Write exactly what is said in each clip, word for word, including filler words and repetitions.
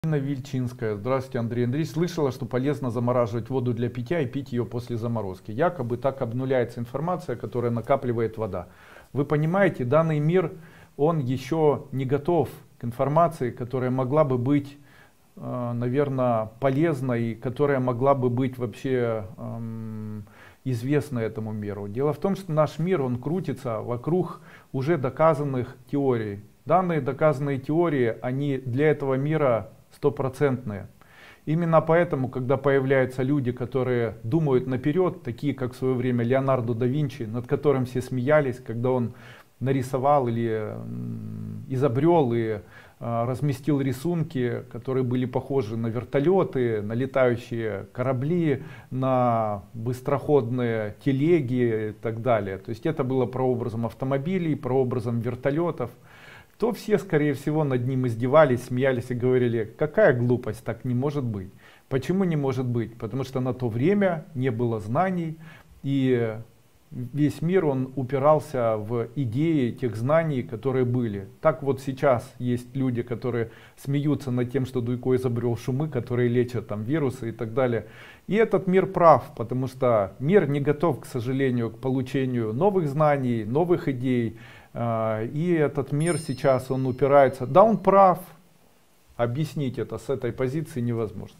Ирина Вильчинская. Здравствуйте, Андрей Андреевич. Слышала, что полезно замораживать воду для питья и пить ее после заморозки. Якобы так обнуляется информация, которая накапливает вода. Вы понимаете, данный мир, он еще не готов к информации, которая могла бы быть, наверное, полезной, которая могла бы быть вообще эм, известна этому миру. Дело в том, что наш мир, он крутится вокруг уже доказанных теорий. Данные доказанные теории, они для этого мира стопроцентные. Именно поэтому, когда появляются люди, которые думают наперед, такие как в свое время Леонардо да Винчи, над которым все смеялись, когда он нарисовал или изобрел и а, разместил рисунки, которые были похожи на вертолеты, на летающие корабли, на быстроходные телеги и так далее. То есть это было прообразом автомобилей, прообразом вертолетов. То все, скорее всего, над ним издевались, смеялись и говорили: какая глупость, так не может быть. Почему не может быть? Потому что на то время не было знаний, и весь мир он упирался в идеи тех знаний, которые были. Так вот сейчас есть люди, которые смеются над тем, что Дуйко изобрел шумы, которые лечат там вирусы и так далее. И этот мир прав, потому что мир не готов, к сожалению, к получению новых знаний, новых идей. И этот мир сейчас, он упирается, да, он прав, объяснить это с этой позиции невозможно.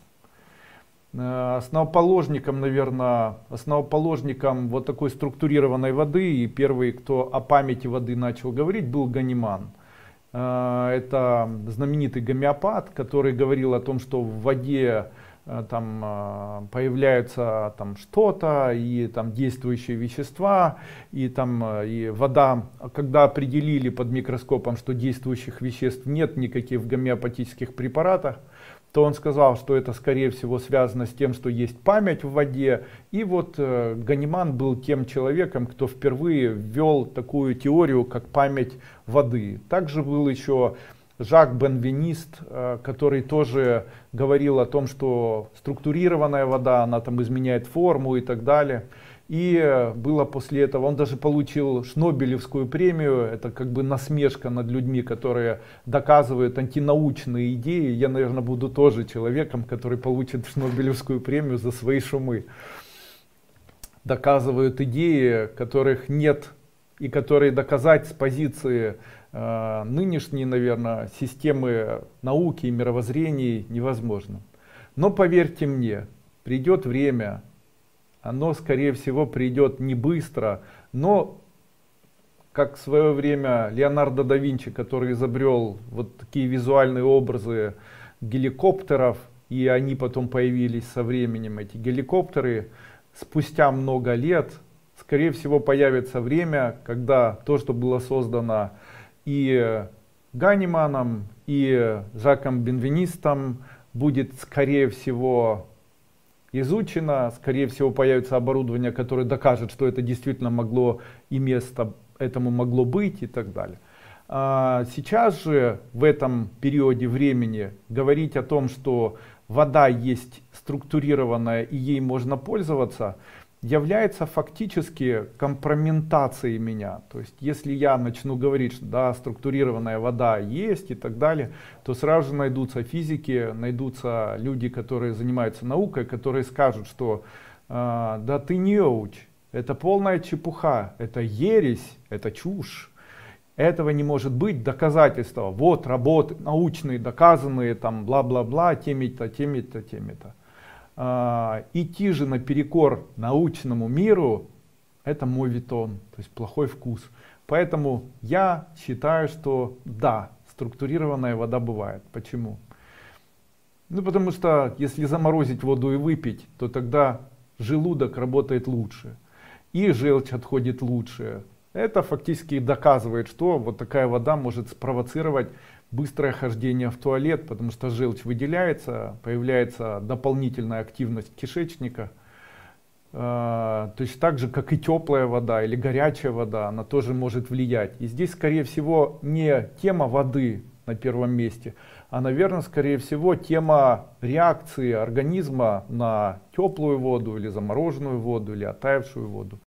Основоположником, наверное, основоположником вот такой структурированной воды, и первый, кто о памяти воды начал говорить, был Ганиман. Это знаменитый гомеопат, который говорил о том, что в воде там появляется там что-то, и там действующие вещества, и там и вода, когда определили под микроскопом, что действующих веществ нет никаких в гомеопатических препаратах, то он сказал, что это скорее всего связано с тем, что есть память в воде. И вот э, Ганиман был тем человеком, кто впервые ввел такую теорию, как память воды. Также был еще Жак Бенвенист, э, который тоже говорил о том, что структурированная вода, она там изменяет форму и так далее. И было после этого, он даже получил Шнобелевскую премию, это как бы насмешка над людьми, которые доказывают антинаучные идеи. Я, наверное, буду тоже человеком, который получит Шнобелевскую премию за свои шумы. Доказывают идеи, которых нет, и которые доказать с позиции э, нынешней, наверное, системы науки и мировоззрений невозможно. Но поверьте мне, придет время, оно, скорее всего, придет не быстро, но, как в свое время Леонардо да Винчи, который изобрел вот такие визуальные образы геликоптеров, и они потом появились со временем, эти геликоптеры, спустя много лет, скорее всего, появится время, когда то, что было создано и Ганиманом, и Жаком Бенвенистом, будет, скорее всего, изучено, скорее всего появится оборудование, которое докажет, что это действительно могло и место этому могло быть и так далее. А сейчас же в этом периоде времени говорить о том, что вода есть структурированная и ей можно пользоваться, является фактически компрометацией меня. То есть если я начну говорить, что да, структурированная вода есть и так далее, то сразу же найдутся физики, найдутся люди, которые занимаются наукой, которые скажут, что э, да ты неуч, это полная чепуха, это ересь, это чушь. Этого не может быть, доказательства, вот работы научные, доказанные, там бла-бла-бла, теми-то, теми-то, теми-то. Uh, идти же наперекор научному миру, это моветон, то есть плохой вкус. Поэтому я считаю, что да, структурированная вода бывает. Почему? Ну потому что если заморозить воду и выпить, то тогда желудок работает лучше, и желчь отходит лучше. Это фактически доказывает, что вот такая вода может спровоцировать быстрое хождение в туалет, потому что желчь выделяется, появляется дополнительная активность кишечника. Э, точно так же, как и теплая вода или горячая вода, она тоже может влиять. И здесь, скорее всего, не тема воды на первом месте, а, наверное, скорее всего, тема реакции организма на теплую воду или замороженную воду или оттаившую воду.